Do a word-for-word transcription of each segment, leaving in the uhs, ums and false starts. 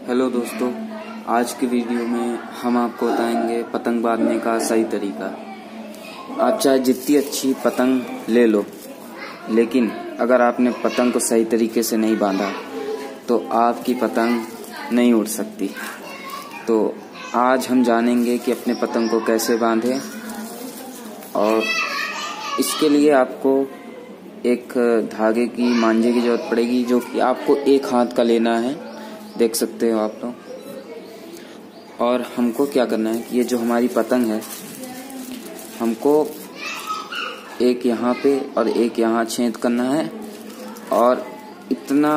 Hello दोस्तों, आज की वीडियो में हम आपको बताएंगे पतंग बांधने का सही तरीका। आप चाहे जितनी अच्छी पतंग ले लो, लेकिन अगर आपने पतंग को सही तरीके से नहीं बांधा तो आपकी पतंग नहीं उड़ सकती। तो आज हम जानेंगे कि अपने पतंग को कैसे बांधें, और इसके लिए आपको एक धागे की मांझे की जरूरत पड़ेगी, जो कि आपको एक हाथ का लेना है, देख सकते हो आप लोग। और हमको क्या करना है कि ये जो हमारी पतंग है, हमको एक यहाँ पे और एक यहाँ छेद करना है, और इतना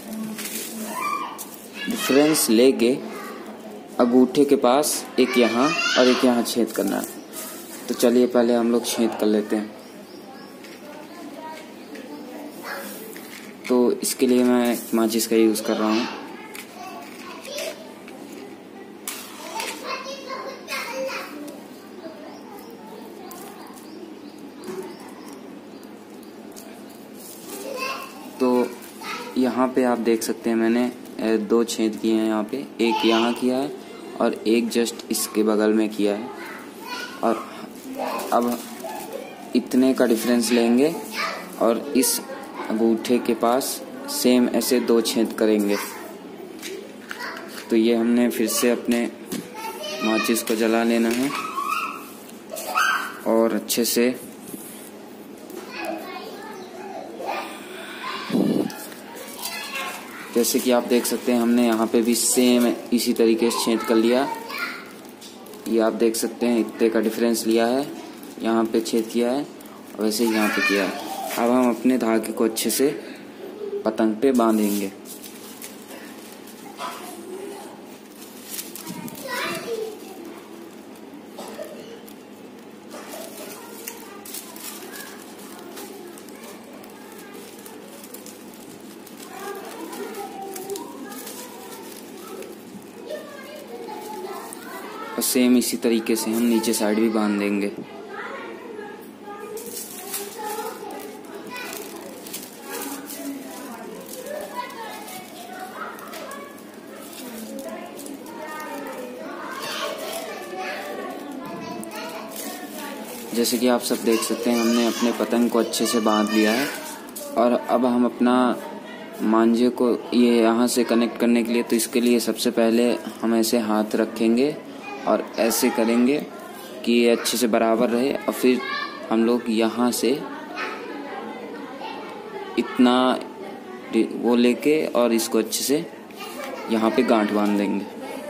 डिफरेंस लेके अंगूठे के पास एक यहाँ और एक यहाँ छेद करना है। तो चलिए पहले हम लोग छेद कर लेते हैं। तो इसके लिए मैं माचिस का यूज़ कर रहा हूँ। तो यहाँ पे आप देख सकते हैं मैंने दो छेद किए हैं यहाँ पे, एक यहाँ किया है और एक जस्ट इसके बगल में किया है। और अब इतने का डिफरेंस लेंगे और इस अंगूठे के पास सेम ऐसे दो छेद करेंगे। तो ये हमने फिर से अपने माचिस को जला लेना है और अच्छे से जैसे कि आप देख सकते हैं हमने यहाँ पे भी सेम इसी तरीके से छेद कर लिया। ये आप देख सकते हैं इतने का डिफरेंस लिया है, यहाँ पे छेद किया है और वैसे ही यहाँ पे किया है। अब हम अपने धागे को अच्छे से पतंग पे बांधेंगे। और सेम इसी तरीके से हम नीचे साइड भी बांध देंगे। जैसे कि आप सब देख सकते हैं हमने अपने पतंग को अच्छे से बांध लिया है। और अब हम अपना मांझे को ये यहाँ से कनेक्ट करने के लिए, तो इसके लिए सबसे पहले हम ऐसे हाथ रखेंगे और ऐसे करेंगे कि ये अच्छे से बराबर रहे। और फिर हम लोग यहाँ से इतना वो लेके और इसको अच्छे से यहाँ पे गांठ बांध देंगे।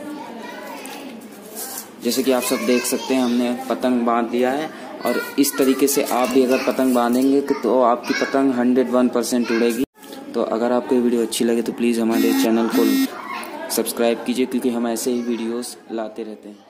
जैसे कि आप सब देख सकते हैं हमने पतंग बांध दिया है। और इस तरीके से आप भी अगर पतंग बांधेंगे तो आपकी पतंग हंड्रेड वन परसेंट उड़ेगी। तो अगर आपको ये वीडियो अच्छी लगे तो प्लीज़ हमारे चैनल को सब्सक्राइब कीजिए, क्योंकि हम ऐसे ही वीडियोस लाते रहते हैं।